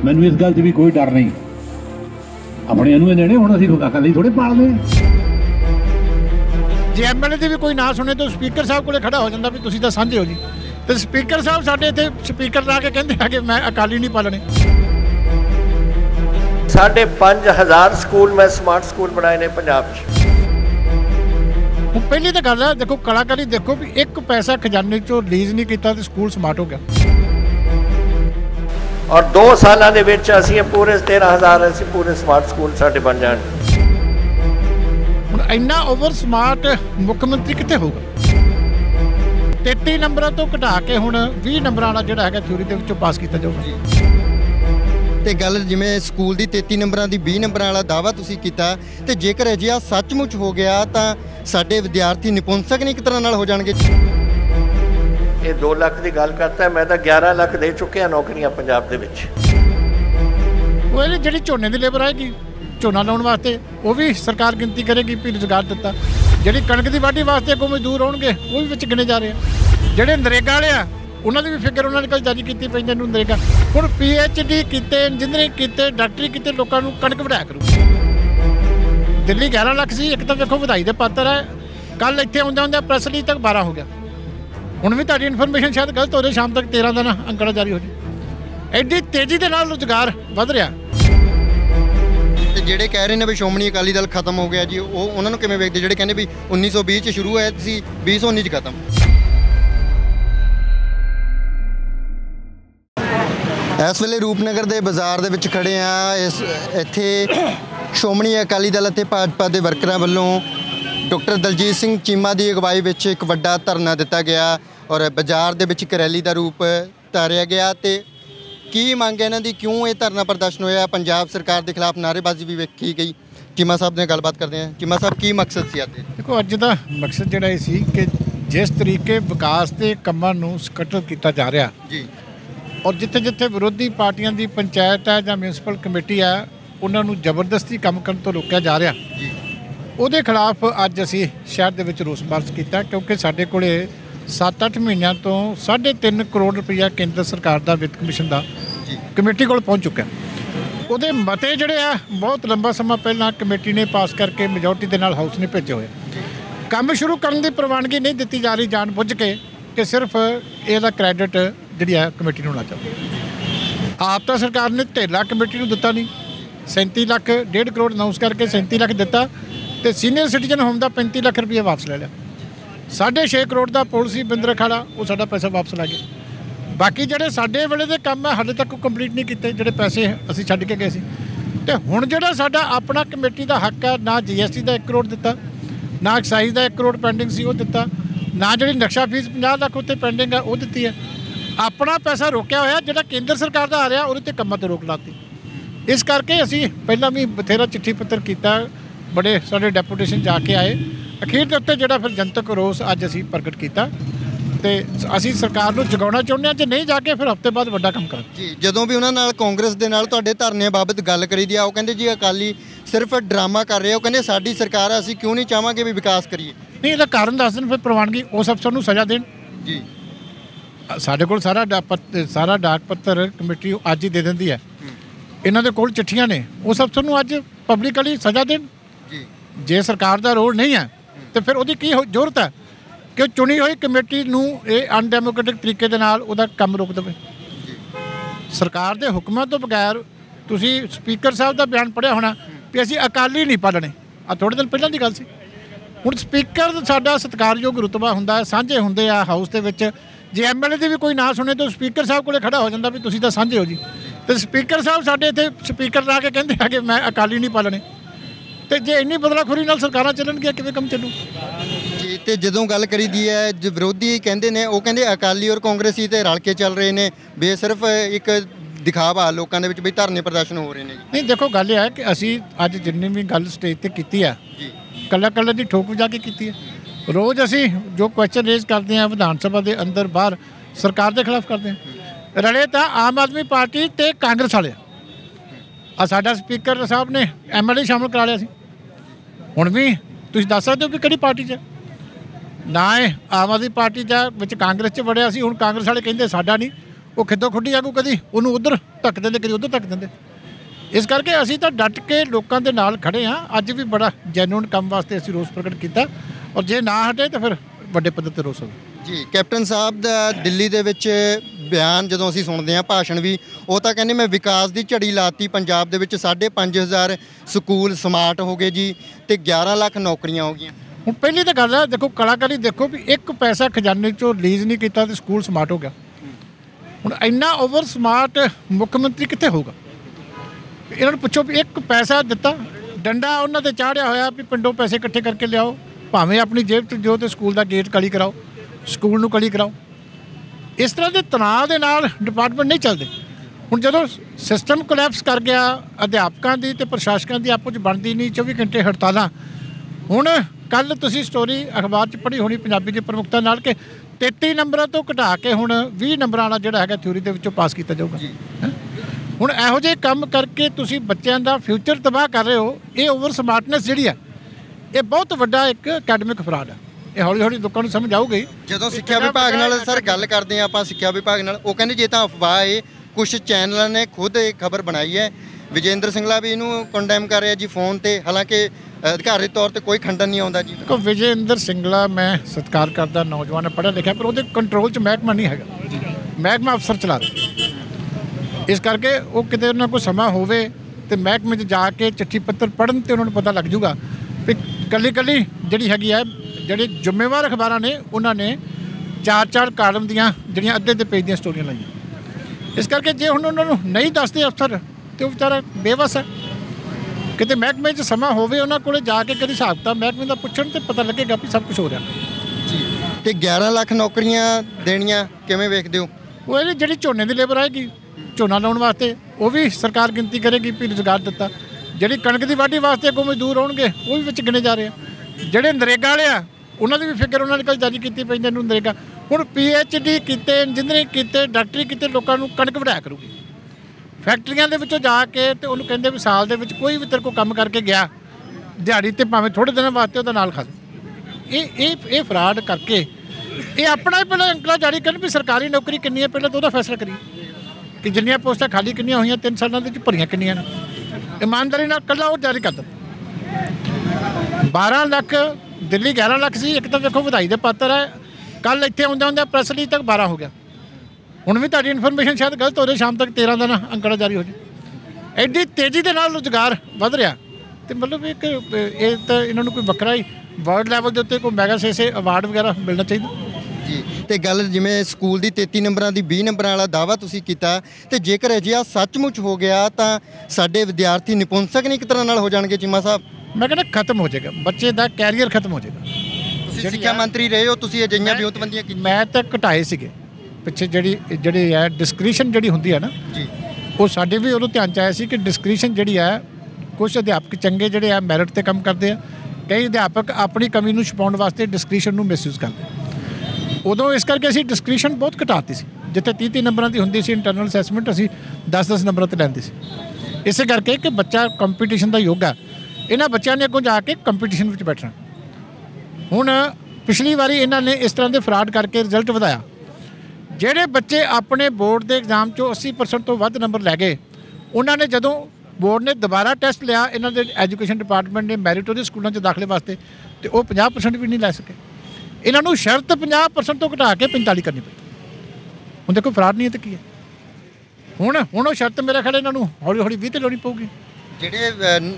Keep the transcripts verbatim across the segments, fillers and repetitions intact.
मैनूं इस गल 'च भी कोई डर नहीं, अपने अनूए देने हुण असीं अकाली थोड़े पालने। जे एम एल ए की भी कोई ना सुने तो स्पीकर साहब को खड़ा हो जाता भी तुसीं तां सांझे हो जी, तो स्पीकर साहब साडे इत्थे स्पीकर ला के कहंदे आ कि मैं अकाली नहीं पालने। साढ़े पाँच हज़ार स्कूल मैं स्मार्ट स्कूल बनाए ने पंजाब च। पहली तो गल है देखो कलाकारी देखो भी एक पैसा खजाने चो रिलीज नहीं किया तो स्कूल स्मार्ट हो गया। और दो सालों के विच असीं पूरे तेरह हज़ार असीं पूरे स्मार्ट स्कूल साडे बन जाण। हुण इन्ना ओवर स्मार्ट मुख्यमंत्री कित्थे होगा? तेती नंबरों तो घटा के हुण बीस नंबरां वाला जिहड़ा हैगा थ्योरी दे विचों पास किया जाऊगा। ਤੇ ਗੱਲ ਜਿਵੇਂ ਸਕੂਲ ਦੀ ਤੇਤੀ ਨੰਬਰਾਂ ਦੀ ਵੀਹ ਨੰਬਰਾਂ ਵਾਲਾ ਦਾਅਵਾ ਤੁਸੀਂ ਕੀਤਾ ਤੇ ਜੇਕਰ ਅਜਿਹਾ ਸੱਚਮੁੱਚ ਹੋ ਗਿਆ ਤਾਂ ਸਾਡੇ ਵਿਦਿਆਰਥੀ ਨਿਪੁੰਸਕ ਨਹੀਂ ਇੱਕ ਤਰ੍ਹਾਂ ਨਾਲ ਹੋ ਜਾਣਗੇ। ਇਹ दो ਲੱਖ ਦੀ ਗੱਲ ਕਰਤਾ, ਮੈਂ ਤਾਂ ਗਿਆਰਾਂ ਲੱਖ ਦੇ ਚੁੱਕਿਆ ਨੌਕਰੀਆਂ ਪੰਜਾਬ ਦੇ ਵਿੱਚ। ਉਹ ਇਹ ਜਿਹੜੀ ਝੋਨੇ ਦੀ ਲੇਬਰ ਆਏਗੀ ਝੋਨਾ ਲਾਉਣ ਵਾਸਤੇ ਉਹ ਵੀ ਸਰਕਾਰ ਗਿਣਤੀ ਕਰੇਗੀ ਵੀ ਰੁਜ਼ਗਾਰ ਦਿੱਤਾ। ਜਿਹੜੀ ਕਣਕ ਦੀ ਵਾਢੀ ਵਾਸਤੇ ਕੋਈ ਮਜ਼ਦੂਰ ਆਉਣਗੇ ਉਹ ਵੀ ਵਿੱਚ ਗਿਣੇ ਜਾ ਰਹੇ ਆ। ਜਿਹੜੇ ਨਰੇਗਾ ਵਾਲੇ ਆ ਉਹਨਾਂ ਦੀ ਵੀ ਫਿਗਰ ਉਹਨਾਂ ਨੇ ਕੱਲ੍ਹ ਜਾਰੀ ਕੀਤੀ ਪਈ ਇਹਨੂੰ ਨਰੇਗਾ। ਹੁਣ ਪੀ ਐਚ ਡੀ ਕੀਤੇ ਇੰਜੀਨੀਅਰਿੰਗ ਕੀਤੇ ਡਾਕਟਰੀ ਕੀਤੇ ਲੋਕਾਂ ਨੂੰ ਕਣਕ ਵਧਾਇਆ ਕਰੂ। ਦਿੱਲੀ ਗਿਆਰਾਂ ਲੱਖ ਸੀ, ਇੱਕ ਤਾਂ ਵੇਖੋ ਵਧਾਈ ਦੇ ਪਾਤਰ ਹੈ। ਕੱਲ੍ਹ ਇੱਥੇ ਆਉਂਦੇ ਆਉਂਦੇ ਪ੍ਰੈਸ ਰੀਲੀਜ਼ ਤੱਕ ਬਾਰਾਂ ਹੋ ਗਿਆ। ਹੁਣ ਵੀ ਤੁਹਾਡੀ ਇਨਫੋਰਮੇਸ਼ਨ ਸ਼ਾਇਦ ਗਲਤ ਹੋ ਰਹੀ, ਸ਼ਾਮ ਤੱਕ ਤੇਰਾਂ ਦਾ ਨਾ ਅੰਕੜਾ ਜਾਰੀ ਹੋ ਜਾਏ। ਐਡੀ ਤੇਜ਼ੀ ਦੇ ਨਾਲ ਰੁਜ਼ਗਾਰ ਵੱਧ ਰਿਹਾ। ਤੇ ਜਿਹੜੇ ਕਹਿ ਰਹੇ ਨੇ ਵੀ ਸ਼੍ਰੋਮਣੀ ਅਕਾਲੀ ਦਲ ਖਤਮ ਹੋ ਗਿਆ ਜੀ, ਉਹ ਉਹਨਾਂ ਨੂੰ ਕਿਵੇਂ ਵੇਖਦੇ ਜਿਹੜੇ ਕਹਿੰਦੇ ਵੀ ਉੱਨੀ ਸੌ ਵੀਹ 'ਚ ਸ਼ੁਰੂ ਹੋਇਆ ਸੀ ਵੀਹ ਸੌ ਉੱਨੀ 'ਚ ਖਤਮ? ਇਸ ਵੇਲੇ ਰੂਪਨਗਰ ਦੇ ਬਾਜ਼ਾਰ ਦੇ ਵਿੱਚ ਖੜੇ ਆ। ਇਸ ਇੱਥੇ ਸ਼੍ਰੋਮਣੀ ਅਕਾਲੀ ਦਲ ਅਤੇ ਭਾਜਪਾ ਦੇ ਵਰਕਰਾਂ ਵੱਲੋਂ ਡਾਕਟਰ ਦਲਜੀਤ ਸਿੰਘ ਚੀਮਾ ਦੀ ਅਗਵਾਈ ਵਿੱਚ ਇੱਕ ਵੱਡਾ ਧਰਨਾ ਦਿੱਤਾ ਗਿਆ ਔਰ ਬਾਜ਼ਾਰ ਦੇ ਵਿੱਚ ਇੱਕ ਰੈਲੀ ਦਾ ਰੂਪ ਧਾਰਿਆ ਗਿਆ। ਤੇ ਕੀ ਮੰਗ ਹੈ ਇਹਨਾਂ ਦੀ, ਕਿਉਂ ਇਹ ਧਰਨਾ ਪ੍ਰਦਰਸ਼ਨ ਹੋਇਆ? ਪੰਜਾਬ ਸਰਕਾਰ ਦੇ ਖਿਲਾਫ ਨਾਅਰੇਬਾਜ਼ੀ ਵੀ ਵੇਖੀ ਗਈ। ਚੀਮਾ ਸਾਹਿਬ ਨਾਲ ਗੱਲਬਾਤ ਕਰਦੇ ਹਾਂ। ਚੀਮਾ ਸਾਹਿਬ ਕੀ ਮਕਸਦ ਸੀ ਅੱਜ? ਦੇਖੋ ਅੱਜ ਦਾ ਮਕਸਦ ਜਿਹੜਾ ਇਹ ਸੀ ਕਿ ਜਿਸ ਤਰੀਕੇ ਵਿਕਾਸ ਦੇ ਕੰਮਾਂ ਨੂੰ ਸਕੱਟਰ ਕੀਤਾ ਜਾ ਰਿਹਾ ਜੀ, ਔਰ ਜਿੱਥੇ ਜਿੱਥੇ ਵਿਰੋਧੀ ਪਾਰਟੀਆਂ ਦੀ ਪੰਚਾਇਤ ਹੈ ਜਾਂ ਮਿਊਨਸਿਪਲ ਕਮੇਟੀ ਹੈ ਉਹਨਾਂ ਨੂੰ ਜ਼ਬਰਦਸਤੀ ਕੰਮ ਕਰਨ ਤੋਂ ਰੋਕਿਆ ਜਾ ਰਿਹਾ ਜੀ, ਉਹਦੇ ਖਿਲਾਫ ਅੱਜ ਅਸੀਂ ਸ਼ਹਿਰ ਦੇ ਵਿੱਚ ਰੋਸ ਮਾਰਚ ਕੀਤਾ। ਕਿਉਂਕਿ ਸਾਡੇ ਕੋਲੇ ਸੱਤ ਅੱਠ ਮਹੀਨਿਆਂ ਤੋਂ ਸਾਢੇ ਤਿੰਨ ਕਰੋੜ ਰੁਪਈਆ ਕੇਂਦਰ ਸਰਕਾਰ ਦਾ ਵਿੱਤ ਕਮਿਸ਼ਨ ਦਾ ਕਮੇਟੀ ਕੋਲ ਪਹੁੰਚ ਚੁੱਕਿਆ। ਉਹਦੇ ਮਤੇ ਜਿਹੜੇ ਆ ਬਹੁਤ ਲੰਬਾ ਸਮਾਂ ਪਹਿਲਾਂ ਕਮੇਟੀ ਨੇ ਪਾਸ ਕਰਕੇ ਮੈਜੋਰਟੀ ਦੇ ਨਾਲ ਹਾਊਸ ਨੇ ਭੇਜੇ ਹੋਏ। ਕੰਮ ਸ਼ੁਰੂ ਕਰਨ ਦੀ ਪ੍ਰਵਾਨਗੀ ਨਹੀਂ ਦਿੱਤੀ ਜਾ ਰਹੀ ਜਾਣ ਬੁੱਝ ਕੇ ਕਿ ਸਿਰਫ ਇਹਦਾ ਕ੍ਰੈਡਿਟ ਜਿਹੜੀ ਆ ਕਮੇਟੀ ਨੂੰ ਹੋਣਾ ਚਾਹੀਦਾ। ਆਪ ਤਾਂ ਸਰਕਾਰ ਨੇ ਢੇਲਾ ਕਮੇਟੀ ਨੂੰ ਦਿੱਤਾ ਨਹੀਂ, ਸੈਂਤੀ ਲੱਖ ਡੇਢ ਕਰੋੜ ਅਨਾਊਂਸ ਕਰਕੇ ਸੈਂਤੀ ਲੱਖ ਦਿੱਤਾ ਤੇ ਸੀਨੀਅਰ ਸਿਟੀਜ਼ਨ ਹੋਮ ਦਾ ਪੈਂਤੀ ਲੱਖ ਰੁਪਏ ਵਾਪਸ ਲੈ ਲਿਆ। ਸਾਢੇ ਛੇ ਕਰੋੜ ਦਾ ਪੁਲ ਸੀ ਬਿੰਦਰ ਅਖਾੜਾ, ਉਹ ਸਾਡਾ ਪੈਸਾ ਵਾਪਸ ਲੈ ਗਿਆ। ਬਾਕੀ ਜਿਹੜੇ ਸਾਡੇ ਵੇਲੇ ਦੇ ਕੰਮ ਹੈ ਹਾਲੇ ਤੱਕ ਕੰਪਲੀਟ ਨਹੀਂ ਕੀਤੇ, ਜਿਹੜੇ ਪੈਸੇ ਅਸੀਂ ਛੱਡ ਕੇ ਗਏ ਸੀ। ਤੇ ਹੁਣ ਜਿਹੜਾ ਸਾਡਾ ਆਪਣਾ ਕਮੇਟੀ ਦਾ ਹੱਕ ਹੈ, ਨਾ ਜੀ ਐਸ ਟੀ ਦਾ ਇੱਕ ਕਰੋੜ ਦਿੱਤਾ, ਨਾ ਐਕਸਾਈਜ਼ ਦਾ ਇੱਕ ਕਰੋੜ ਪੈਂਡਿੰਗ ਸੀ ਉਹ ਦਿੱਤਾ, ਨਾ ਜਿਹੜੀ ਨਕਸ਼ਾ ਫੀਸ ਪੰਜਾਹ ਲੱਖ ਉੱਤੇ ਪੈਂਡਿੰਗ ਹੈ ਉਹ ਦਿੱਤੀ ਹੈ। ਆਪਣਾ ਪੈਸਾ ਰੋਕਿਆ ਹੋਇਆ, ਜਿਹੜਾ ਕੇਂਦਰ ਸਰਕਾਰ ਦਾ ਆ ਰਿਹਾ ਉਹਦੇ 'ਤੇ ਕੰਮਾਂ 'ਤੇ ਰੋਕ ਲਾਤੀ। ਇਸ ਕਰਕੇ ਅਸੀਂ ਪਹਿਲਾਂ ਵੀ ਬਥੇਰਾ ਚਿੱਠੀ ਪੱਤਰ ਕੀਤਾ, ਬੜੇ ਸਾਡੇ ਡੈਪੂਟੇਸ਼ਨ ਜਾ ਕੇ ਆਏ। ਅਖੀਰ ਦੇ ਉੱਤੇ ਜਿਹੜਾ ਫਿਰ ਜਨਤਕ ਰੋਸ ਅੱਜ ਅਸੀਂ ਪ੍ਰਗਟ ਕੀਤਾ ਤੇ ਅਸੀਂ ਸਰਕਾਰ ਨੂੰ ਜਗਾਉਣਾ ਚਾਹੁੰਦੇ ਹਾਂ। ਜੇ ਨਹੀਂ ਜਾ ਕੇ ਫਿਰ ਹਫ਼ਤੇ ਬਾਅਦ ਵੱਡਾ ਕੰਮ ਕਰਾਂਗੇ ਜੀ। ਜਦੋਂ ਵੀ ਉਹਨਾਂ ਨਾਲ ਕਾਂਗਰਸ ਦੇ ਨਾਲ ਤੁਹਾਡੇ ਧਰਨੇ ਬਾਬਤ ਗੱਲ ਕਰੀ ਦੀ ਆ, ਉਹ ਕਹਿੰਦੇ ਜੀ ਅਕਾਲੀ ਸਿਰਫ ਡਰਾਮਾ ਕਰ ਰਹੇ। ਉਹ ਕਹਿੰਦੇ ਸਾਡੀ ਸਰਕਾਰ ਆ, ਅਸੀਂ ਕਿਉਂ ਨਹੀਂ ਚਾਹਾਂਗੇ ਵੀ ਵਿਕਾਸ ਕਰੀਏ। ਨਹੀਂ, ਇਹਦਾ ਕਾਰਨ ਦੱਸ ਦੇਣ, ਫਿਰ ਪ੍ਰਵਾਨਗੀ ਉਸ ਅਫਸਰ ਨੂੰ ਸਜ਼ਾ ਦੇਣ ਜੀ। ਸਾਡੇ ਕੋਲ ਸਾਰਾ ਸਾਰਾ ਡਾਕ ਪੱਤਰ ਕਮੇਟੀ ਅੱਜ ਹੀ ਦੇ ਦਿੰਦੀ ਹੈ। ਇਹਨਾਂ ਦੇ ਕੋਲ ਚਿੱਠੀਆਂ ਨੇ, ਉਸ ਅਫਸਰ ਨੂੰ ਅੱਜ ਪਬਲਿਕਲੀ ਸਜ਼ਾ ਦੇਣ ਜੀ। ਜੇ ਸਰਕਾਰ ਦਾ ਰੋਲ ਨਹੀਂ ਹੈ ਤੇ ਫਿਰ ਉਹਦੀ ਕੀ ਜ਼ਰੂਰਤ ਹੈ ਕਿ ਚੁਣੀ ਹੋਈ ਕਮੇਟੀ ਨੂੰ ਇਹ ਅਨਡੈਮੋਕ੍ਰੈਟਿਕ ਤਰੀਕੇ ਦੇ ਨਾਲ ਉਹਦਾ ਕੰਮ ਰੋਕ ਦੇਵੇ। ਸਰਕਾਰ ਦੇ ਹੁਕਮਾਂ ਤੋਂ ਬਗੈਰ ਤੁਸੀਂ ਸਪੀਕਰ ਸਾਹਿਬ ਦਾ ਬਿਆਨ ਪੜ੍ਹਿਆ ਹੋਣਾ ਵੀ ਅਸੀਂ ਅਕਾਲੀ ਨਹੀਂ ਪਾਲਣੇ, ਆ ਥੋੜ੍ਹੇ ਦਿਨ ਪਹਿਲਾਂ ਦੀ ਗੱਲ ਸੀ। ਹੁਣ ਸਪੀਕਰ ਸਾਡਾ ਸਤਿਕਾਰਯੋਗ ਰੁਤਬਾ ਹੁੰਦਾ, ਸਾਂਝੇ ਹੁੰਦੇ ਆ ਹਾਊਸ ਦੇ ਵਿੱਚ। ਜੇ ਐਮ ਐਲ ਏ ਦੀ ਵੀ ਕੋਈ ਨਾ ਸੁਣੇ ਤਾਂ ਸਪੀਕਰ ਸਾਹਿਬ ਕੋਲ ਖੜਾ ਹੋ ਜਾਂਦਾ ਵੀ ਤੁਸੀਂ ਤਾਂ ਸਾਂਝੇ ਹੋ ਜੀ। ਤੇ ਸਪੀਕਰ ਸਾਹਿਬ ਸਾਡੇ ਇੱਥੇ ਸਪੀਕਰ ਲਾ ਕੇ ਕਹਿੰਦੇ ਆ ਕਿ ਮੈਂ ਅਕਾਲੀ ਨਹੀਂ ਪਾਲਣੇ। ਤੇ ਜੇ ਇੰਨੀ ਬਦਲਾਖੋਰੀ ਨਾਲ ਸਰਕਾਰਾਂ ਚੱਲਣਗੀਆਂ ਕਿਵੇਂ ਕੰਮ ਚੱਲੂ ਜੀ। ਤੇ ਜਦੋਂ ਗੱਲ ਕਰੀਦੀ ਹੈ ਜੋ ਵਿਰੋਧੀ ਕਹਿੰਦੇ ਨੇ, ਉਹ ਕਹਿੰਦੇ ਅਕਾਲੀ ਔਰ ਕਾਂਗਰਸੀ ਤੇ ਰਲ ਕੇ ਚੱਲ ਰਹੇ ਨੇ ਵੀ ਸਿਰਫ ਇੱਕ ਦਿਖਾਵਾ ਲੋਕਾਂ ਦੇ ਵਿੱਚ ਵੀ ਧਰਨੇ ਪ੍ਰਦਰਸ਼ਨ ਹੋ ਰਹੇ ਨੇ। ਨਹੀਂ, ਦੇਖੋ ਗੱਲ ਇਹ ਹੈ ਕਿ ਅਸੀਂ ਅੱਜ ਜਿੰਨੀ ਵੀ ਗੱਲ ਸਟੇਜ 'ਤੇ ਕੀਤੀ ਆ ਜੀ, ਕੱਲਾ ਕੱਲਾ ਦੀ ਠੋਕ ਵਜਾ ਕੇ ਕੀਤੀ ਹੈ। ਰੋਜ਼ ਅਸੀਂ ਜੋ ਕੁਐਸਚਨ ਰੇਜ਼ ਕਰਦੇ ਹਾਂ ਵਿਧਾਨ ਸਭਾ ਦੇ ਅੰਦਰ ਬਾਹਰ ਸਰਕਾਰ ਦੇ ਖਿਲਾਫ ਕਰਦੇ ਹਾਂ। ਰਲੇ ਤਾਂ ਆਮ ਆਦਮੀ ਪਾਰਟੀ ਤੇ ਕਾਂਗਰਸ ਵਾਲੇ ਆ। ਸਾਡਾ ਸਪੀਕਰ ਸਾਹਿਬ ਨੇ ਐਮ ਐਲ ਏ ਸ਼ਾਮਲ ਕਰਾ ਲਿਆ ਸੀ। ਹੁਣ ਵੀ ਤੁਸੀਂ ਦੱਸ ਸਕਦੇ ਹੋ ਵੀ ਕਿਹੜੀ ਪਾਰਟੀ 'ਚ ਨਾ ਇਹ ਆਮ ਆਦਮੀ ਪਾਰਟੀ 'ਚ ਵਿੱਚ ਕਾਂਗਰਸ 'ਚ ਵੜਿਆ ਸੀ। ਹੁਣ ਕਾਂਗਰਸ ਵਾਲੇ ਕਹਿੰਦੇ ਸਾਡਾ ਨਹੀਂ, ਉਹ ਖਿੱਦੋ ਖੁੱਡੀ ਆਗੂ ਕਦੀ ਉਹਨੂੰ ਉੱਧਰ ਧੱਕ ਦਿੰਦੇ, ਕਦੀ ਉੱਧਰ ਧੱਕ ਦਿੰਦੇ। ਇਸ ਕਰਕੇ ਅਸੀਂ ਤਾਂ ਡਟ ਕੇ ਲੋਕਾਂ ਦੇ ਨਾਲ ਖੜੇ ਹਾਂ। ਅੱਜ ਵੀ ਬੜਾ ਜੈਨੂਨ ਕੰਮ ਵਾਸਤੇ ਅਸੀਂ ਰੋਸ ਪ੍ਰਗਟ ਕੀਤਾ, ਔਰ ਜੇ ਨਾ ਹਟੇ ਤਾਂ ਫਿਰ ਵੱਡੇ ਪੱਧਰ 'ਤੇ ਰੋਸ ਹੋਵੇ। ਜੀ ਕੈਪਟਨ ਸਾਹਿਬ ਦਾ ਦਿੱਲੀ ਦੇ ਵਿੱਚ ਬਿਆਨ ਜਦੋਂ ਅਸੀਂ ਸੁਣਦੇ ਹਾਂ, ਭਾਸ਼ਣ ਵੀ, ਉਹ ਤਾਂ ਕਹਿੰਦੇ ਮੈਂ ਵਿਕਾਸ ਦੀ ਝੜੀ ਲਾਤੀ, ਪੰਜਾਬ ਦੇ ਵਿੱਚ ਸਾਢੇ ਪੰਜ ਹਜ਼ਾਰ ਸਕੂਲ ਸਮਾਰਟ ਹੋ ਗਏ ਜੀ ਅਤੇ ਗਿਆਰਾਂ ਲੱਖ ਨੌਕਰੀਆਂ ਹੋ ਗਈਆਂ। ਹੁਣ ਪਹਿਲੀ ਤਾਂ ਗੱਲ ਹੈ, ਦੇਖੋ ਕਲਾਕਾਰੀ ਦੇਖੋ ਵੀ ਇੱਕ ਪੈਸਾ ਖਜ਼ਾਨੇ 'ਚੋਂ ਰਿਲੀਜ਼ ਨਹੀਂ ਕੀਤਾ ਤੇ ਸਕੂਲ ਸਮਾਰਟ ਹੋ ਗਿਆ। ਹੁਣ ਇੰਨਾ ਓਵਰ ਸਮਾਰਟ ਮੁੱਖ ਮੰਤਰੀ ਕਿੱਥੇ ਹੋਊਗਾ? ਇਹਨਾਂ ਨੂੰ ਪੁੱਛੋ ਵੀ ਇੱਕ ਪੈਸਾ ਦਿੱਤਾ, ਡੰਡਾ ਉਹਨਾਂ 'ਤੇ ਚਾੜਿਆ ਹੋਇਆ ਵੀ ਪਿੰਡੋਂ ਪੈਸੇ ਇਕੱਠੇ ਕਰਕੇ ਲਿਆਓ, ਭਾਵੇਂ ਆਪਣੀ ਜੇਬ 'ਚ ਜੋ ਤੇ ਸਕੂਲ ਦਾ ਗੇਟ ਕਲੀ ਕਰਾਓ, ਸਕੂਲ ਨੂੰ ਕਲੀ ਕਰਾਓ। ਇਸ ਤਰ੍ਹਾਂ ਦੇ ਤਣਾਅ ਦੇ ਨਾਲ ਡਿਪਾਰਟਮੈਂਟ ਨਹੀਂ ਚੱਲਦੇ। ਹੁਣ ਜਦੋਂ ਸਿਸਟਮ ਕੋਲੈਪਸ ਕਰ ਗਿਆ, ਅਧਿਆਪਕਾਂ ਦੀ ਅਤੇ ਪ੍ਰਸ਼ਾਸਕਾਂ ਦੀ ਆਪੋ 'ਚ ਬਣਦੀ ਨਹੀਂ, ਚੌਵੀ ਘੰਟੇ ਹੜਤਾਲਾਂ। ਹੁਣ ਕੱਲ੍ਹ ਤੁਸੀਂ ਸਟੋਰੀ ਅਖਬਾਰ 'ਚ ਪੜ੍ਹੀ ਹੋਣੀ ਪੰਜਾਬੀ ਦੀ ਪ੍ਰਮੁਖਤਾ ਨਾਲ ਕਿ ਤੇਤੀ ਨੰਬਰਾਂ ਤੋਂ ਘਟਾ ਕੇ ਹੁਣ ਵੀਹ ਨੰਬਰਾਂ ਵਾਲਾ ਜਿਹੜਾ ਹੈਗਾ ਥਿਊਰੀ ਦੇ ਵਿੱਚੋਂ ਪਾਸ ਕੀਤਾ ਜਾਊਗਾ। ਹੁਣ ਇਹੋ ਜਿਹੇ ਕੰਮ ਕਰਕੇ ਤੁਸੀਂ ਬੱਚਿਆਂ ਦਾ ਫਿਊਚਰ ਤਬਾਹ ਕਰ ਰਹੇ ਹੋ। ਇਹ ਓਵਰ ਸਮਾਰਟਨੈਸ ਜਿਹੜੀ ਹੈ, ਇਹ ਬਹੁਤ ਵੱਡਾ ਇੱਕ ਅਕੈਡਮਿਕ ਫਰਾਡ ਹੈ। ਇਹ ਹੌਲੀ ਹੌਲੀ ਲੋਕਾਂ ਨੂੰ ਸਮਝ ਆਊਗੀ। ਜਦੋਂ ਸਿੱਖਿਆ ਵਿਭਾਗ ਨਾਲ ਸਰ ਗੱਲ ਕਰਦੇ ਹਾਂ ਆਪਾਂ, ਸਿੱਖਿਆ ਵਿਭਾਗ ਨਾਲ, ਉਹ ਕਹਿੰਦੇ ਜੇ ਤਾਂ ਅਫਵਾਹ ਹੈ, ਕੁਛ ਚੈਨਲਾਂ ਨੇ ਖੁਦ ਇਹ ਖਬਰ ਬਣਾਈ ਹੈ। ਵਿਜੇਂਦਰ ਸਿੰਗਲਾ ਵੀ ਇਹਨੂੰ ਕੰਡੈਮ ਕਰ ਰਿਹਾ ਜੀ ਫੋਨ 'ਤੇ, ਹਾਲਾਂਕਿ ਅਧਿਕਾਰਿਤ ਤੌਰ 'ਤੇ ਕੋਈ ਖੰਡਨ ਨਹੀਂ ਆਉਂਦਾ ਜੀ। ਦੇਖੋ ਵਿਜੇਂਦਰ ਸਿੰਗਲਾ ਮੈਂ ਸਤਿਕਾਰ ਕਰਦਾ, ਨੌਜਵਾਨ ਪੜ੍ਹਿਆ ਲਿਖਿਆ, ਪਰ ਉਹਦੇ ਕੰਟਰੋਲ 'ਚ ਮਹਿਕਮਾ ਨਹੀਂ ਹੈਗਾ। ਮਹਿਕਮਾ ਅਫਸਰ ਚਲਾ ਰਿਹਾ। ਇਸ ਕਰਕੇ ਉਹ ਕਿਤੇ ਉਹਨਾਂ ਕੋਲ ਸਮਾਂ ਹੋਵੇ ਤੇ ਮਹਿਕਮੇ 'ਚ ਜਾ ਕੇ ਚਿੱਠੀ ਪੱਤਰ ਪੜ੍ਹਨ ਤੇ ਉਹਨਾਂ ਨੂੰ ਪਤਾ ਲੱਗ ਜੂਗਾ ਵੀ ਕੱਲੀ ਕੱਲੀ ਜਿਹੜੀ ਹੈਗੀ ਹੈ, ਜਿਹੜੇ ਜ਼ਿੰਮੇਵਾਰ ਅਖਬਾਰਾਂ ਨੇ ਉਹਨਾਂ ਨੇ ਚਾਰ ਚਾਰ ਕਾਲਮ ਦੀਆਂ ਜਿਹੜੀਆਂ ਅੱਧੇ ਅੱਧੇ ਪੇਜ ਦੀਆਂ ਸਟੋਰੀਆਂ ਲਾਈਆਂ। ਇਸ ਕਰਕੇ ਜੇ ਹੁਣ ਉਹਨਾਂ ਨੂੰ ਨਹੀਂ ਦੱਸਦੇ ਅਫਸਰ ਤੇ ਉਹ ਵਿਚਾਰਾ ਬੇਵਸ ਹੈ। ਕਿਤੇ ਮਹਿਕਮੇ 'ਚ ਸਮਾਂ ਹੋਵੇ ਉਹਨਾਂ ਕੋਲ ਜਾ ਕੇ ਕਦੀ ਹਿਸਾਬ ਕਿਤਾਬ ਮਹਿਕਮੇ ਦਾ ਪੁੱਛਣ ਤੇ ਪਤਾ ਲੱਗੇਗਾ ਵੀ ਸਭ ਕੁਝ ਹੋ ਰਿਹਾ ਜੀ। ਤੇ ਗਿਆਰਾਂ ਲੱਖ ਨੌਕਰੀਆਂ ਦੇਣੀਆਂ ਕਿਵੇਂ ਵੇਖਦੇ ਹੋ? ਉਹ ਇਹ ਜਿਹੜੀ ਝੋਨੇ ਦੀ ਲੇਬਰ ਆਏਗੀ ਝੋਨਾ ਲਾਉਣ ਵਾਸਤੇ, ਉਹ ਵੀ ਸਰਕਾਰ ਗਿਣਤੀ ਕਰੇਗੀ ਵੀ ਰੁਜ਼ਗਾਰ ਦਿੱਤਾ। ਜਿਹੜੀ ਕਣਕ ਦੀ ਵਾਢੀ ਵਾਸਤੇ ਅੱਗੋਂ ਮਜ਼ਦੂਰ ਆਉਣਗੇ ਉਹ ਵੀ ਵਿੱਚ ਗਿਣੇ ਜਾ ਰਹੇ ਆ। ਜਿਹੜੇ ਨਰੇਗਾ ਵਾਲੇ ਆ ਉਹਨਾਂ ਦੀ ਵੀ ਫਿਕਰ ਉਹਨਾਂ ਨੇ ਕੱਲ੍ਹ ਜਾਰੀ ਕੀਤੀ ਪਈ ਇਹਨੂੰ ਨਰੇਗਾ। ਹੁਣ ਪੀ ਐਚ ਡੀ ਕੀਤੇ, ਇੰਜੀਨੀਅਰਿੰਗ ਕੀਤੇ, ਡਾਕਟਰੀ ਕੀਤੇ ਲੋਕਾਂ ਨੂੰ ਕਣਕ ਵਢਾਇਆ ਕਰੂਗੀ। ਫੈਕਟਰੀਆਂ ਦੇ ਵਿੱਚੋਂ ਜਾ ਕੇ ਤੇ ਉਹਨੂੰ ਕਹਿੰਦੇ ਵੀ ਸਾਲ ਦੇ ਵਿੱਚ ਕੋਈ ਵੀ ਤੇਰੇ ਕੋਲ ਕੰਮ ਕਰਕੇ ਗਿਆ ਦਿਹਾੜੀ ਤੇ ਭਾਵੇਂ ਥੋੜ੍ਹੇ ਦਿਨਾਂ ਵਾਸਤੇ ਉਹਦਾ ਨਾਲ ਖਾ ਦੇ। ਇਹ ਇਹ ਇਹ ਫਰਾਡ ਕਰਕੇ ਇਹ ਆਪਣਾ ਹੀ ਪਹਿਲਾਂ ਅੰਕੜਾ ਜਾਰੀ ਕਰਨ ਵੀ ਸਰਕਾਰੀ ਨੌਕਰੀ ਕਿੰਨੀ ਹੈ, ਪਹਿਲਾਂ ਤਾਂ ਉਹਦਾ ਫੈਸਲਾ ਕਰੀਏ ਕਿ ਜਿੰਨੀਆਂ ਪੋਸਟਾਂ ਖਾਲੀ ਕਿੰਨੀਆਂ ਹੋਈਆਂ ਤਿੰਨ ਸਾਲਾਂ ਦੇ ਵਿੱਚ ਭਰੀਆਂ ਕਿੰਨੀਆਂ ਨੇ। ਇਮਾਨਦਾਰੀ ਨਾਲ ਇਕੱਲਾ ਉਹ ਜਾਰੀ ਕਰ ਦਿੰਦਾ। ਬਾਰਾਂ ਲੱਖ ਦਿੱਲੀ ਗਿਆਰਾਂ ਲੱਖ ਸੀ। ਇੱਕ ਤਾਂ ਵੇਖੋ ਵਧਾਈ ਦੇ ਪਾਤਰ ਹੈ, ਕੱਲ੍ਹ ਇੱਥੇ ਆਉਂਦਾ ਹੁੰਦਾ ਪ੍ਰੈਸ ਲਈ ਤੱਕ ਬਾਰਾਂ ਹੋ ਗਿਆ। ਹੁਣ ਵੀ ਤੁਹਾਡੀ ਇਨਫੋਰਮੇਸ਼ਨ ਸ਼ਾਇਦ ਗਲਤ ਹੋ ਰਹੀ, ਸ਼ਾਮ ਤੱਕ ਤੇਰਾਂ ਦਾ ਨਾ ਅੰਕੜਾ ਜਾਰੀ ਹੋ ਜਾਏ। ਐਡੀ ਤੇਜ਼ੀ ਦੇ ਨਾਲ ਰੁਜ਼ਗਾਰ ਵੱਧ ਰਿਹਾ ਅਤੇ ਮਤਲਬ ਇੱਕ ਇਹ ਤਾਂ ਇਹਨਾਂ ਨੂੰ ਕੋਈ ਵੱਖਰਾ ਹੀ ਵਰਲਡ ਲੈਵਲ ਦੇ ਉੱਤੇ ਕੋਈ ਮੈਗਾ ਸੇਸੇ ਅਵਾਰਡ ਵਗੈਰਾ ਮਿਲਣਾ ਚਾਹੀਦਾ ਜੀ। ਤੇ ਗੱਲ ਜਿਵੇਂ ਸਕੂਲ ਦੀ ਤੇਤੀ ਨੰਬਰਾਂ ਦੀ ਵੀਹ ਨੰਬਰਾਂ ਵਾਲਾ ਦਾਅਵਾ ਤੁਸੀਂ ਕੀਤਾ, ਤੇ ਜੇਕਰ ਅਜਿਹਾ ਸੱਚਮੁੱਚ ਹੋ ਗਿਆ ਤਾਂ ਸਾਡੇ ਵਿਦਿਆਰਥੀ ਨਿਪੁੰਸਕ ਨਹੀਂ ਇੱਕ ਤਰ੍ਹਾਂ ਨਾਲ ਹੋ ਜਾਣਗੇ ਚੀਮਾ ਸਾਹਿਬ? ਮੈਂ ਕਹਿੰਦਾ ਖਤਮ ਹੋ ਜਾਏਗਾ, ਬੱਚੇ ਦਾ ਕੈਰੀਅਰ ਖਤਮ ਹੋ ਜਾਏਗਾ। ਤੁਸੀਂ ਸਿੱਖਿਆ ਮੰਤਰੀ ਰਹੇ ਹੋ, ਤੁਸੀਂ ਅਜਿਹੀਆਂ ਵਿਉਂਤਬੰਦੀਆਂ ਕੀਤੀਆਂ। ਮੈਂ ਤਾਂ ਘਟਾਏ ਸੀਗੇ ਪਿੱਛੇ, ਜਿਹੜੀ ਜਿਹੜੀ ਹੈ ਡਿਸਕ੍ਰਿਸ਼ਨ ਜਿਹੜੀ ਹੁੰਦੀ ਹੈ ਨਾ ਜੀ, ਉਹ ਸਾਡੇ ਵੀ ਉਦੋਂ ਧਿਆਨ 'ਚ ਆਇਆ ਸੀ ਕਿ ਡਿਸਕ੍ਰਿਸ਼ਨ ਜਿਹੜੀ ਹੈ, ਕੁਝ ਅਧਿਆਪਕ ਚੰਗੇ ਜਿਹੜੇ ਆ ਮੈਰਿਟ 'ਤੇ ਕੰਮ ਕਰਦੇ ਆ, ਕਈ ਅਧਿਆਪਕ ਆਪਣੀ ਕਮੀ ਨੂੰ ਛੁਪਾਉਣ ਵਾਸਤੇ ਡਿਸਕ੍ਰਿਸ਼ਨ ਨੂੰ ਮਿਸਯੂਜ਼ ਕਰਦੇ। ਉਦੋਂ ਇਸ ਕਰਕੇ ਅਸੀਂ ਡਿਸਕ੍ਰਿਸ਼ਨ ਬਹੁਤ ਘਟਾਤੀ ਸੀ। ਜਿੱਥੇ ਤੀਹ ਤੀਹ ਨੰਬਰਾਂ ਦੀ ਹੁੰਦੀ ਸੀ ਇੰਟਰਨਲ ਅਸੈਸਮੈਂਟ, ਅਸੀਂ ਦਸ ਦਸ ਨੰਬਰਾਂ 'ਤੇ ਲੈਂਦੇ ਸੀ। ਇਸੇ ਕਰਕੇ ਕਿ ਬੱਚਾ ਕੰਪੀਟੀਸ਼ਨ ਦਾ ਯੋਗ ਹੈ। ਇਹਨਾਂ ਬੱਚਿਆਂ ਨੇ ਅੱਗੋਂ ਜਾ ਕੇ ਕੰਪੀਟੀਸ਼ਨ ਵਿੱਚ ਬੈਠਣਾ। ਹੁਣ ਪਿਛਲੀ ਵਾਰੀ ਇਹਨਾਂ ਨੇ ਇਸ ਤਰ੍ਹਾਂ ਦੇ ਫਰਾਡ ਕਰਕੇ ਰਿਜ਼ਲਟ ਵਧਾਇਆ। ਜਿਹੜੇ ਬੱਚੇ ਆਪਣੇ ਬੋਰਡ ਦੇ ਐਗਜ਼ਾਮ 'ਚੋਂ ਅੱਸੀ ਪਰਸੈਂਟ ਤੋਂ ਵੱਧ ਨੰਬਰ ਲੈ ਗਏ, ਉਹਨਾਂ ਨੇ ਜਦੋਂ ਬੋਰਡ ਨੇ ਦੁਬਾਰਾ ਟੈਸਟ ਲਿਆ ਇਹਨਾਂ ਦੇ ਐਜੂਕੇਸ਼ਨ ਡਿਪਾਰਟਮੈਂਟ ਨੇ ਮੈਰਿਟ ਉਹਦੇ ਸਕੂਲਾਂ 'ਚ ਦਾਖਲੇ ਵਾਸਤੇ, ਅਤੇ ਉਹ ਪੰਜਾਹ ਪਰਸੈਂਟ ਵੀ ਨਹੀਂ ਲੈ ਸਕੇ। ਇਹਨਾਂ ਨੂੰ ਸ਼ਰਤ ਪੰਜਾਹ ਪਰਸੈਂਟ ਤੋਂ ਘਟਾ ਕੇ ਪੰਤਾਲੀ ਕਰਨੀ ਪਈ। ਹੁਣ ਦੇਖੋ ਫਰਾਡ ਨਹੀਂ ਤਾਂ ਕੀ ਹੈ। ਹੁਣ ਹੁਣ ਉਹ ਸ਼ਰਤ ਮੇਰੇ ਖਿਆਲ ਇਹਨਾਂ ਨੂੰ ਹੌਲੀ ਹੌਲੀ ਵੀਹ 'ਤੇ ਲਾਉਣੀ ਪਊਗੀ। ਜਿਹੜੇ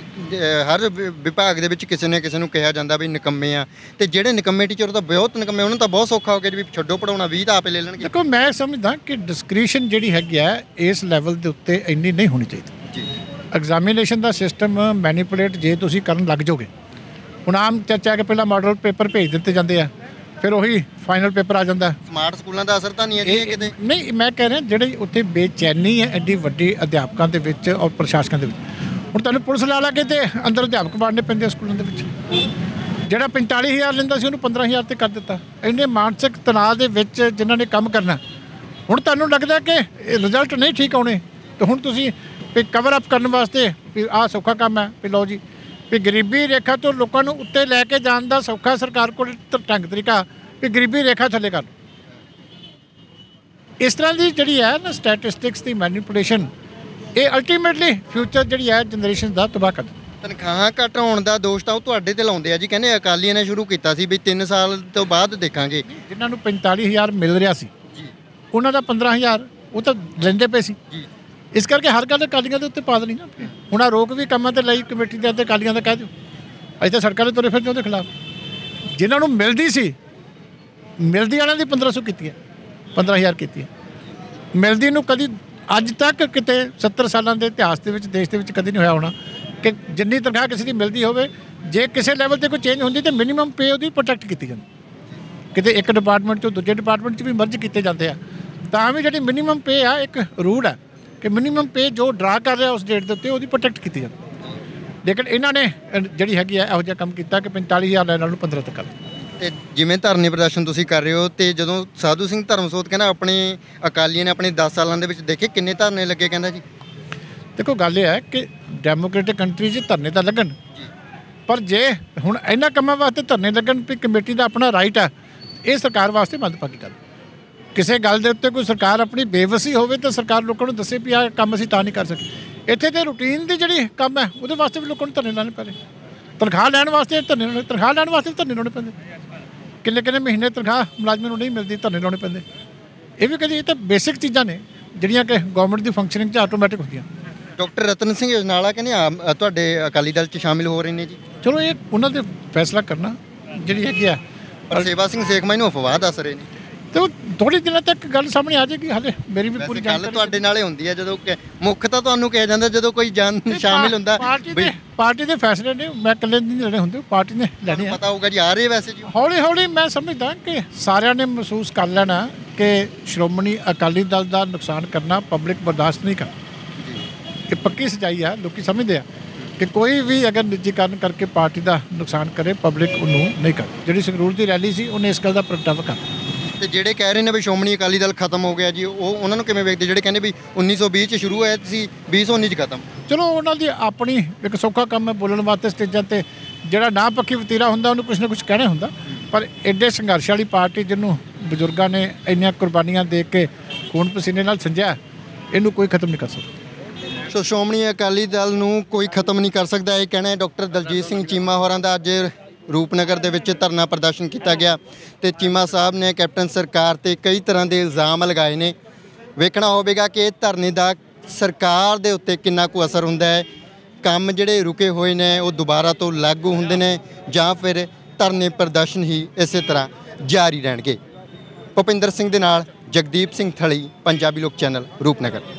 ਹਰ ਵਿਭਾਗ ਦੇ ਵਿੱਚ ਕਿਸੇ ਨਾ ਕਿਸੇ ਨੂੰ ਕਿਹਾ ਜਾਂਦਾ ਵੀ ਨਿਕੰਮੇ ਆ, ਤੇ ਜਿਹੜੇ ਨਿਕੰਮੇ ਟੀਚਰ ਤਾਂ ਬਹੁਤ ਨਿਕੰਮੇ, ਉਹਨਾਂ ਨੂੰ ਤਾਂ ਬਹੁਤ ਸੌਖਾ ਹੋ ਗਿਆ ਵੀ ਛੱਡੋ ਪੜਾਉਣਾ, ਵੀਹ ਤਾਂ ਆਪੇ ਲੈ ਲੈਣਗੇ। ਦੇਖੋ ਮੈਂ ਸਮਝਦਾ ਕਿ ਡਿਸਕ੍ਰਿਸ਼ਨ ਜਿਹੜੀ ਹੈਗੀ ਹੈ ਇਸ ਲੈਵਲ ਦੇ ਉੱਤੇ ਇੰਨੀ ਨਹੀਂ ਹੋਣੀ ਚਾਹੀਦੀ ਜੀ। ਐਗਜ਼ਾਮੀਨੇਸ਼ਨ ਦਾ ਸਿਸਟਮ ਮੈਨੀਪੂਲੇਟ ਜੇ ਤੁਸੀਂ ਕਰਨ ਲੱਗ ਜਾਓਗੇ, ਹੁਣ ਆਮ ਚਰਚਾ ਕੇ ਪਹਿਲਾਂ ਮਾਡਲ ਪੇਪਰ ਭੇਜ ਦਿੱਤੇ ਜਾਂਦੇ ਆ, ਫਿਰ ਉਹੀ ਫਾਈਨਲ ਪੇਪਰ ਆ ਜਾਂਦਾ। ਸਮਾਰਟ ਸਕੂਲਾਂ ਦਾ ਅਸਰ ਤਾਂ ਨਹੀਂ ਹੈ ਜੀ ਕਿਤੇ? ਨਹੀਂ, ਮੈਂ ਕਹਿ ਰਿਹਾ ਜਿਹੜੇ ਉੱਥੇ ਬੇਚੈਨੀ ਹੈ ਐਡੀ ਵੱਡੀ ਅਧਿਆਪਕਾਂ ਦੇ ਵਿੱਚ ਔਰ ਪ੍ਰਸ਼ਾਸਕਾਂ ਦੇ ਵਿੱਚ। ਹੁਣ ਤੁਹਾਨੂੰ ਪੁਲਿਸ ਲਾ ਲਾ ਕੇ ਤੇ ਅੰਦਰ ਅਧਿਆਪਕ ਬਾੜਨੇ ਪੈਂਦੇ ਆ ਸਕੂਲਾਂ ਦੇ ਵਿੱਚ। ਜਿਹੜਾ ਪੰਤਾਲੀ ਹਜ਼ਾਰ ਲੈਂਦਾ ਸੀ ਉਹਨੂੰ ਪੰਦਰਾਂ ਹਜ਼ਾਰ 'ਤੇ ਕਰ ਦਿੱਤਾ। ਇੰਨੇ ਮਾਨਸਿਕ ਤਣਾਅ ਦੇ ਵਿੱਚ ਜਿਨ੍ਹਾਂ ਨੇ ਕੰਮ ਕਰਨਾ, ਹੁਣ ਤੁਹਾਨੂੰ ਲੱਗਦਾ ਕਿ ਰਿਜ਼ਲਟ ਨਹੀਂ ਠੀਕ ਆਉਣੇ, ਤਾਂ ਹੁਣ ਤੁਸੀਂ ਵੀ ਕਵਰ ਅਪ ਕਰਨ ਵਾਸਤੇ ਵੀ ਆਹ ਸੌਖਾ ਕੰਮ ਹੈ, ਵੀ ਲਓ ਜੀ ਵੀ ਗਰੀਬੀ ਰੇਖਾ ਤੋਂ ਲੋਕਾਂ ਨੂੰ ਉੱਤੇ ਲੈ ਕੇ ਜਾਣ ਦਾ ਸੌਖਾ ਸਰਕਾਰ ਕੋਲ ਢੰਗ ਤਰੀਕਾ ਵੀ ਗਰੀਬੀ ਰੇਖਾ ਥੱਲੇ ਕਰ। ਇਸ ਤਰ੍ਹਾਂ ਦੀ ਜਿਹੜੀ ਹੈ ਨਾ ਸਟੈਟਿਸਟਿਕਸ ਦੀ ਮੈਨੀਪੂਲੇਸ਼ਨ, ਇਹ ਅਲਟੀਮੇਟਲੀ ਫਿਊਚਰ ਜਿਹੜੀ ਹੈ ਜਨਰੇਸ਼ਨ ਦਾ ਤਬਾਹ ਕਰ ਦਿੰਦੀ। ਤਨਖਾਹਾਂ ਘੱਟ ਹੋਣ ਦਾ ਦੋਸ਼ ਤਾਂ ਉਹ ਤੁਹਾਡੇ ਤੇ ਲਾਉਂਦੇ ਆ ਜੀ, ਕਹਿੰਦੇ ਅਕਾਲੀਆਂ ਨੇ ਸ਼ੁਰੂ ਕੀਤਾ ਸੀ ਵੀ ਤਿੰਨ ਸਾਲ ਤੋਂ ਬਾਅਦ ਦੇਖਾਂਗੇ। ਜਿਨ੍ਹਾਂ ਨੂੰ ਪੰਤਾਲੀ ਹਜ਼ਾਰ ਮਿਲ ਰਿਹਾ ਸੀ ਉਹਨਾਂ ਦਾ ਪੰਦਰਾਂ ਹਜ਼ਾਰ ਉਹ ਤਾਂ ਲੈਂਦੇ ਪਏ ਸੀ। ਇਸ ਕਰਕੇ ਹਰ ਗੱਲ ਅਕਾਲੀਆਂ ਦੇ ਉੱਤੇ ਪਾ ਦੇਣੀ ਨਾ। ਹੁਣ ਆਹ ਰੋਕ ਵੀ ਕੰਮਾਂ ਤੇ ਲਈ ਕਮੇਟੀ ਦੇ ਅਤੇ ਅਕਾਲੀਆਂ ਦਾ ਕਹਿ ਦਿਓ, ਅਸੀਂ ਤਾਂ ਸੜਕਾਂ 'ਤੇ ਤੁਰੇ ਫਿਰਦੇ ਉਹਦੇ ਖਿਲਾਫ। ਜਿਨ੍ਹਾਂ ਨੂੰ ਮਿਲਦੀ ਸੀ, ਮਿਲਦੀ ਵਾਲਿਆਂ ਦੀ ਪੰਦਰਾਂ ਸੌ ਕੀਤੀ ਹੈ, ਪੰਦਰਾਂ ਹਜ਼ਾਰ ਕੀਤੀ ਹੈ। ਮਿਲਦੀ ਨੂੰ ਕਦੀ ਅੱਜ ਤੱਕ ਕਿਤੇ ਸੱਤਰ ਸਾਲਾਂ ਦੇ ਇਤਿਹਾਸ ਦੇ ਵਿੱਚ ਦੇਸ਼ ਦੇ ਵਿੱਚ ਕਦੀ ਨਹੀਂ ਹੋਇਆ ਹੋਣਾ ਕਿ ਜਿੰਨੀ ਤਨਖਾਹ ਕਿਸੇ ਦੀ ਮਿਲਦੀ ਹੋਵੇ, ਜੇ ਕਿਸੇ ਲੈਵਲ 'ਤੇ ਕੋਈ ਚੇਂਜ ਹੁੰਦੀ ਤਾਂ ਮਿਨੀਮਮ ਪੇ ਉਹਦੀ ਪ੍ਰੋਟੈਕਟ ਕੀਤੀ ਜਾਂਦੀ। ਕਿਤੇ ਇੱਕ ਡਿਪਾਰਟਮੈਂਟ 'ਚੋਂ ਦੂਜੇ ਡਿਪਾਰਟਮੈਂਟ 'ਚ ਵੀ ਮਰਜ ਕੀਤੇ ਜਾਂਦੇ ਆ, ਤਾਂ ਵੀ ਜਿਹੜੀ ਮਿਨੀਮਮ ਪੇ ਆ ਇੱਕ ਰੂਲ ਹੈ ਕਿ ਮਿਨੀਮਮ ਪੇ ਜੋ ਡਰਾ ਕਰ ਰਿਹਾ ਉਸ ਡੇਟ ਦੇ ਉੱਤੇ ਉਹਦੀ ਪ੍ਰੋਟੈਕਟ ਕੀਤੀ ਜਾਂਦੀ। ਲੇਕਿਨ ਇਹਨਾਂ ਨੇ ਜਿਹੜੀ ਹੈਗੀ ਆ ਇਹੋ ਜਿਹਾ ਕੰਮ ਕੀਤਾ ਕਿ ਪੰਤਾਲੀ ਹਜ਼ਾਰ ਲੈਣ ਵਾਲ ਨੂੰ ਪੰਦਰਾਂ ਤੱਕ ਕਰ ਦਿੱਤਾ। ਤੇ ਜਿਵੇਂ ਧਰਨੇ ਪ੍ਰਦਰਸ਼ਨ ਤੁਸੀਂ ਕਰ ਰਹੇ ਹੋ, ਤੇ ਜਦੋਂ ਸਾਧੂ ਸਿੰਘ ਧਰਮਸੋਤ ਕਹਿੰਦਾ ਆਪਣੇ ਅਕਾਲੀਆਂ ਨੇ ਆਪਣੇ ਦਸ ਸਾਲਾਂ ਦੇ ਵਿੱਚ ਦੇਖੇ ਕਿੰਨੇ ਧਰਨੇ ਲੱਗੇ, ਕਹਿੰਦਾ ਜੀ ਦੇਖੋ ਗੱਲ ਇਹ ਹੈ ਕਿ ਡੈਮੋਕ੍ਰੇਟਿਕ ਕੰਟਰੀ 'ਚ ਧਰਨੇ ਤਾਂ ਲੱਗਣ, ਪਰ ਜੇ ਹੁਣ ਇਹਨਾਂ ਕੰਮਾਂ ਵਾਸਤੇ ਧਰਨੇ ਲੱਗਣ ਵੀ ਕਮੇਟੀ ਦਾ ਆਪਣਾ ਰਾਈਟ ਹੈ, ਇਹ ਸਰਕਾਰ ਵਾਸਤੇ ਮੰਦਭਾਗੀ ਗੱਲ। ਕਿਸੇ ਗੱਲ ਦੇ ਉੱਤੇ ਕੋਈ ਸਰਕਾਰ ਆਪਣੀ ਬੇਵਸੀ ਹੋਵੇ ਤਾਂ ਸਰਕਾਰ ਲੋਕਾਂ ਨੂੰ ਦੱਸੇ ਵੀ ਆਹ ਕੰਮ ਅਸੀਂ ਤਾਂ ਨਹੀਂ ਕਰ ਸਕੇ। ਇੱਥੇ ਤੇ ਰੂਟੀਨ ਦੀ ਜਿਹੜੀ ਕੰਮ ਹੈ ਉਹਦੇ ਵਾਸਤੇ ਵੀ ਲੋਕਾਂ ਨੂੰ ਧਰਨੇ ਲਾਉਣੇ ਪੈਣੇ। ਤਨਖਾਹ ਲੈਣ ਵਾਸਤੇ ਧਰਨੇ ਲਾਉਣੇ, ਤਨਖਾਹ ਲੈਣ ਵਾਸਤੇ ਵੀ ਧਰਨੇ ਲਾਉਣੇ ਪੈਂਦੇ। ਕਿੰਨੇ ਕਿੰਨੇ ਮਹੀਨੇ ਤਨਖਾਹ ਮੁਲਾਜ਼ਮਾਂ ਨੂੰ ਨਹੀਂ ਮਿਲਦੀ, ਧਰਨੇ ਲਾਉਣੇ ਪੈਂਦੇ। ਇਹ ਵੀ ਕਦੀ ਇਹ ਤਾਂ ਬੇਸਿਕ ਚੀਜ਼ਾਂ ਨੇ ਜਿਹੜੀਆਂ ਕਿ ਗਵਰਨਮੈਂਟ ਦੀ ਫੰਕਸ਼ਨਿੰਗ 'ਚ ਆਟੋਮੈਟਿਕ ਹੁੰਦੀਆਂ। ਡਾਕਟਰ ਰਤਨ ਸਿੰਘ ਅਜਨਾਲਾ ਕਹਿੰਦੇ ਆ ਤੁਹਾਡੇ ਅਕਾਲੀ ਦਲ 'ਚ ਸ਼ਾਮਿਲ ਹੋ ਰਹੇ ਨੇ ਜੀ। ਚਲੋ ਇਹ ਉਹਨਾਂ ਦੇ ਫੈਸਲਾ ਕਰਨਾ ਜਿਹੜੀ ਹੈਗੀ ਆ। ਪਰ ਸੇਵਾ ਸਿੰਘ ਸੇਖਵਾਈ ਨੂੰ ਅਫਵਾਹ ਦੱਸ ਰਹੇ ਨੇ, ਤੇ ਉਹ ਥੋੜ੍ਹੇ ਦਿਨਾਂ ਤੱਕ ਗੱਲ ਸਾਹਮਣੇ ਆ ਜਾਏਗੀ। ਹਾਲੇ ਮੇਰੀ ਵੀ ਪੂਰੀ ਗੱਲ ਜਾਣਕਾਰੀ ਤੁਹਾਡੇ ਨਾਲੇ ਹੁੰਦੀ ਹੈ ਜਦੋਂ ਕਿ ਮੁੱਖ ਤਾਂ ਤੁਹਾਨੂੰ ਕਿਹਾ ਜਾਂਦਾ ਜਦੋਂ ਕੋਈ ਜਨ ਸ਼ਾਮਿਲ ਹੁੰਦਾ। ਪਾਰਟੀ ਦੇ ਪਾਰਟੀ ਦੇ ਫੈਸਲੇ ਨੇ, ਮੈਂ ਇਕੱਲੇ ਨਹੀਂ ਲੈਣੇ ਹੁੰਦੇ, ਪਾਰਟੀ ਨੇ ਲੈਣੇ ਆ। ਪਤਾ ਹੋਊਗਾ ਜੀ ਆ ਰਹੇ ਵੈਸੇ ਜੀ ਹੌਲੀ ਹੌਲੀ ਮੈਂ ਸਮਝਦਾ ਕਿ ਸਾਰਿਆਂ ਨੇ ਮਹਿਸੂਸ ਕਰ ਲੈਣਾ ਕਿ ਸ਼੍ਰੋਮਣੀ ਅਕਾਲੀ ਦਲ ਦਾ ਨੁਕਸਾਨ ਕਰਨਾ ਪਬਲਿਕ ਬਰਦਾਸ਼ਤ ਨਹੀਂ ਕਰਦੀ। ਇਹ ਪੱਕੀ ਸੱਚਾਈ ਆ, ਲੋਕੀ ਸਮਝਦੇ ਆ ਕਿ ਕੋਈ ਵੀ ਅਗਰ ਨਿੱਜੀਕਰਨ ਕਰਕੇ ਪਾਰਟੀ ਦਾ ਨੁਕਸਾਨ ਕਰੇ ਪਬਲਿਕ ਉਹਨੂੰ ਨਹੀਂ ਕਰਦੀ। ਜਿਹੜੀ ਸੰਗਰੂਰ ਦੀ ਰੈਲੀ ਸੀ ਉਹਨੇ ਇਸ ਗੱਲ ਦਾ ਪ੍ਰਗਟਾਵਾ ਕਰਤਾ। ਤੇ ਜਿਹੜੇ ਕਹਿ ਰਹੇ ਨੇ ਵੀ ਸ਼੍ਰੋਮਣੀ ਅਕਾਲੀ ਦਲ ਖਤਮ ਹੋ ਗਿਆ ਜੀ, ਉਹ ਉਹਨਾਂ ਨੂੰ ਕਿਵੇਂ ਵੇਖਦੇ? ਜਿਹੜੇ ਕਹਿੰਦੇ ਵੀ ਉੱਨੀ ਸੌ ਵੀਹ 'ਚ ਸ਼ੁਰੂ ਹੋਇਆ ਸੀ, ਵੀਹ ਸੌ ਉੱਨੀ 'ਚ ਖਤਮ। ਚਲੋ ਉਹਨਾਂ ਦੀ ਆਪਣੀ ਇੱਕ ਸੌਖਾ ਕੰਮ ਹੈ ਬੋਲਣ ਵਾਸਤੇ ਸਟੇਜਾਂ 'ਤੇ। ਜਿਹੜਾ ਨਾ ਪੱਖੀ ਵਤੀਰਾ ਹੁੰਦਾ ਉਹਨੂੰ ਕੁਛ ਨਾ ਕੁਛ ਕਹਿਣਾ ਹੁੰਦਾ, ਪਰ ਐਡੇ ਸੰਘਰਸ਼ ਵਾਲੀ ਪਾਰਟੀ ਜਿਹਨੂੰ ਬਜ਼ੁਰਗਾਂ ਨੇ ਇੰਨੀਆਂ ਕੁਰਬਾਨੀਆਂ ਦੇ ਕੇ ਖੂਨ ਪਸੀਨੇ ਨਾਲ ਸੰਜਿਆ, ਇਹਨੂੰ ਕੋਈ ਖਤਮ ਨਹੀਂ ਕਰ ਸਕਦਾ। ਸੋ ਸ਼੍ਰੋਮਣੀ ਅਕਾਲੀ ਦਲ ਨੂੰ ਕੋਈ ਖਤਮ ਨਹੀਂ ਕਰ ਸਕਦਾ, ਇਹ ਕਹਿਣਾ ਹੈ ਡਾਕਟਰ ਦਲਜੀਤ ਸਿੰਘ ਚੀਮਾ ਹੋਰਾਂ ਦਾ। ਅੱਜ ਰੂਪਨਗਰ ਦੇ ਵਿੱਚ ਧਰਨਾ ਪ੍ਰਦਰਸ਼ਨ ਕੀਤਾ ਗਿਆ ਤੇ ਚੀਮਾ ਸਾਹਿਬ ਨੇ ਕੈਪਟਨ ਸਰਕਾਰ ਤੇ ਕਈ ਤਰ੍ਹਾਂ ਦੇ ਇਲਜ਼ਾਮ ਲਗਾਏ ਨੇ। ਵੇਖਣਾ ਹੋਵੇਗਾ ਕਿ ਇਹ ਧਰਨੇ ਦਾ ਸਰਕਾਰ ਦੇ ਉੱਤੇ ਕਿੰਨਾ ਕੁ ਅਸਰ ਹੁੰਦਾ ਹੈ। ਕੰਮ ਜਿਹੜੇ ਰੁਕੇ ਹੋਏ ਨੇ ਉਹ ਦੁਬਾਰਾ ਤੋਂ ਲਾਗੂ ਹੁੰਦੇ ਨੇ ਜਾਂ ਫਿਰ ਧਰਨੇ ਪ੍ਰਦਰਸ਼ਨ ਹੀ ਇਸੇ ਤਰ੍ਹਾਂ ਜਾਰੀ ਰਹਿਣਗੇ। ਭੁਪਿੰਦਰ ਸਿੰਘ ਦੇ ਨਾਲ ਜਗਦੀਪ ਸਿੰਘ ਥਲੀ, ਪੰਜਾਬੀ ਲੋਕ ਚੈਨਲ, ਰੂਪਨਗਰ।